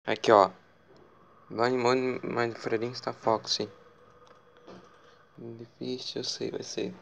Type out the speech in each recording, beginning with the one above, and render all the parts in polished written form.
Aqui, ó. My friend está Foxy. Difícil, eu sei, vai ser.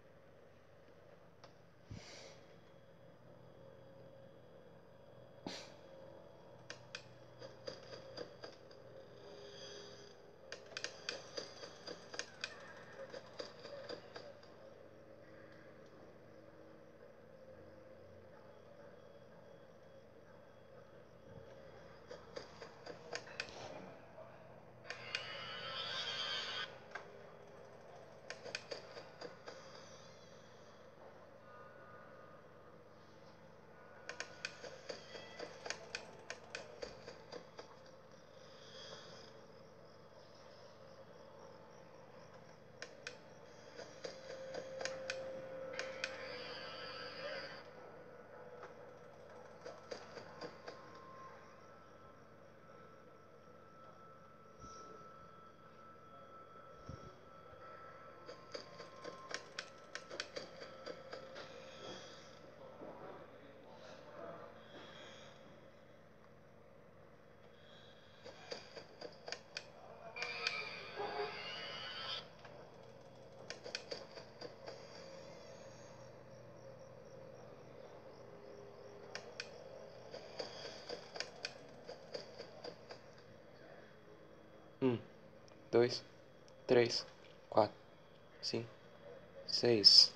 Um, dois, três, quatro, cinco, seis.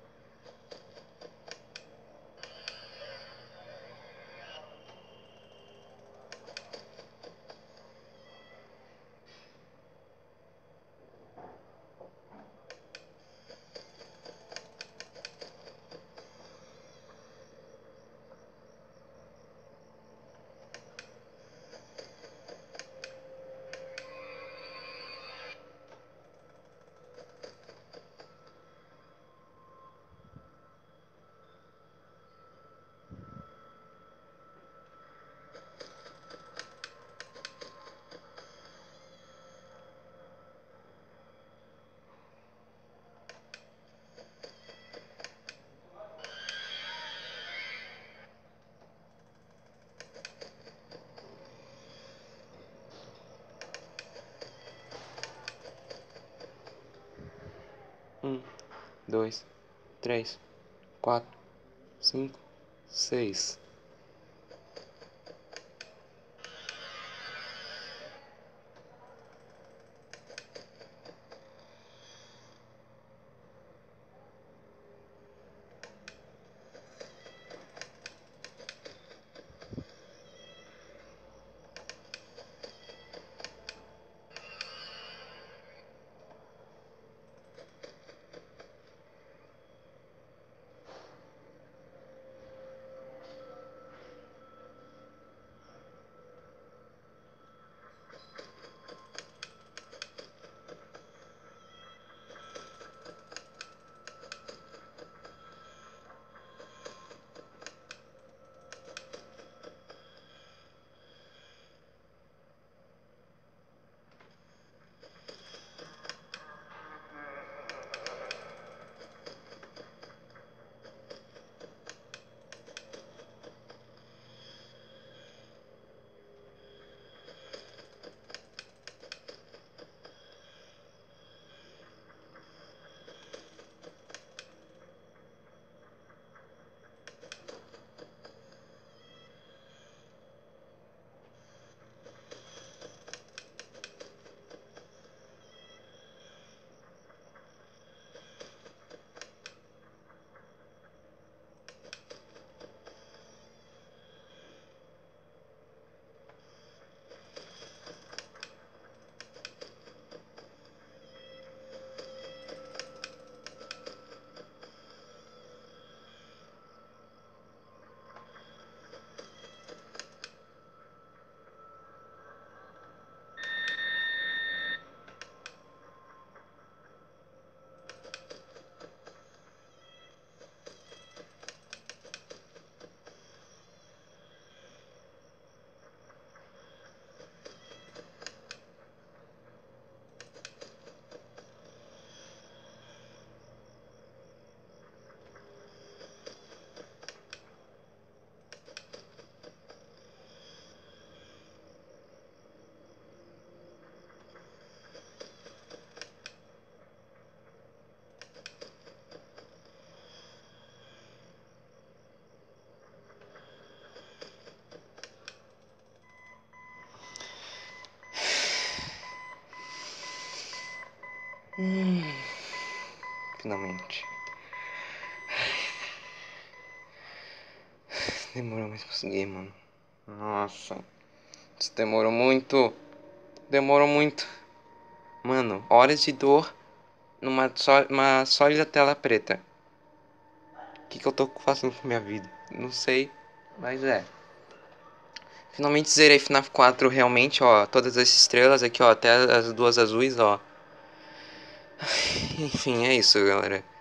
Um, dois, três, quatro, cinco, seis. Finalmente. Demorou, mas consegui, mano. Nossa. Isso demorou muito. Demorou muito. Mano, horas de dor numa uma sólida tela preta. O que eu tô fazendo com minha vida? Não sei, mas é. Finalmente zerei FNAF 4 realmente, ó. Todas as estrelas aqui, ó. Até as duas azuis, ó. Enfim, é isso, galera.